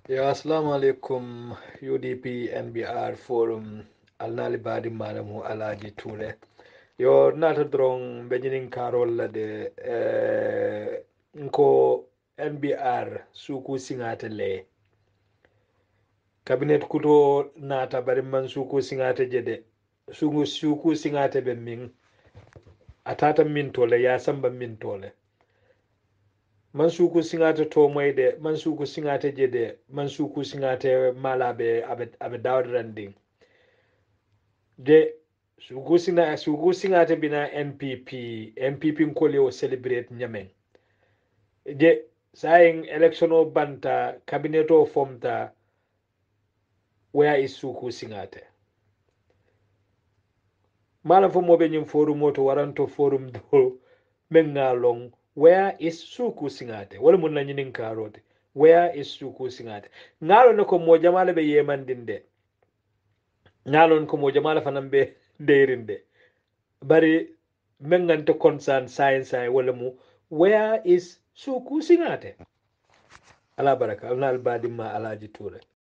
Yo, assalamu alaikum UDP NBR forum alnali badi malamu alaji ture. Yo nata drong bejining karol la de nko NBR suku singate le. Cabinet kuto nata bari man suku singate jede. Suku singate be min atata min tole ya samba min tole. Man suku singate to moyde man suku singate jede man suku singate malabe abe dawranding de suku singate bina NPP nkole o celebrate nyamen de saying election o banta cabinet o formta where is suku singate mala fo mobe nyim forum moto waranto forum do men ngalong where is suku singate wala mun na nyinin karote where is suku singate ngalo ne ko mo jamala be yemandinde ngalon ko mo jamala fanan be deyrinde bari men gante concern science ay wala mu where is suku singate ala baraka alnal badima alaji ture